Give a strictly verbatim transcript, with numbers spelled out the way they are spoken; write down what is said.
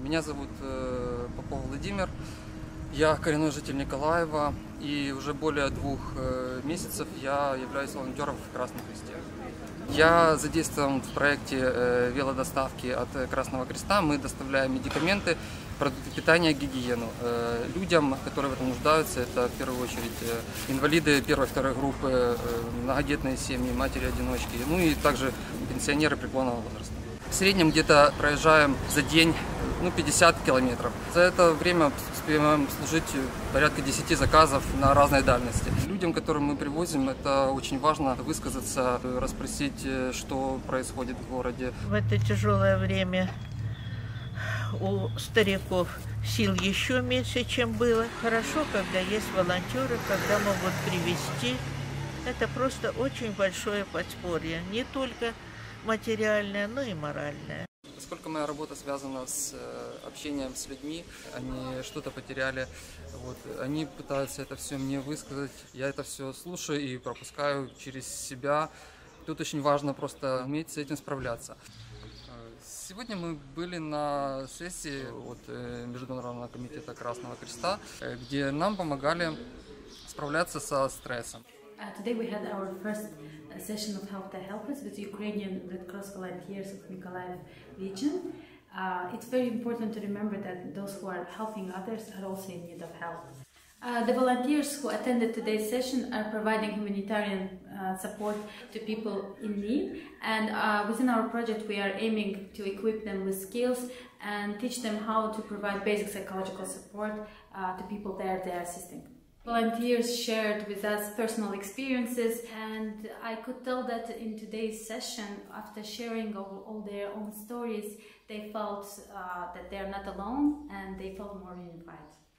Меня зовут Попов Владимир, я коренной житель Николаева, и уже более двух месяцев я являюсь волонтером в Красном Кресте. Я задействован в проекте велодоставки от Красного Креста. Мы доставляем медикаменты, продукты питания, гигиену людям, которые в этом нуждаются. Это в первую очередь инвалиды первой и второй группы, многодетные семьи, матери-одиночки, ну и также пенсионеры преклонного возраста. В среднем где-то проезжаем за день ну, пятьдесят километров. За это время успеваем служить порядка десяти заказов на разной дальности. Людям, которым мы привозим, это очень важно высказаться, расспросить, что происходит в городе. В это тяжелое время у стариков сил еще меньше, чем было. Хорошо, когда есть волонтеры, когда могут привезти. Это просто очень большое подспорье, не только материальное, но и моральное. Поскольку моя работа связана с общением с людьми, они что-то потеряли, вот, они пытаются это все мне высказать, я это все слушаю и пропускаю через себя. Тут очень важно просто уметь с этим справляться. Сегодня мы были на сессии от Международного комитета Красного Креста, где нам помогали справляться со стрессом. Uh, today we had our first uh, session of Help the Helpers with Ukrainian Red Cross volunteers of Mykolaiv region. Uh, it's very important to remember that those who are helping others are also in need of help. Uh, the volunteers who attended today's session are providing humanitarian uh, support to people in need, and uh, within our project we are aiming to equip them with skills and teach them how to provide basic psychological support uh, to people there they are assisting. Volunteers shared with us personal experiences, and I could tell that in today's session, after sharing all, all their own stories, they felt uh, that they are not alone and they felt more unified.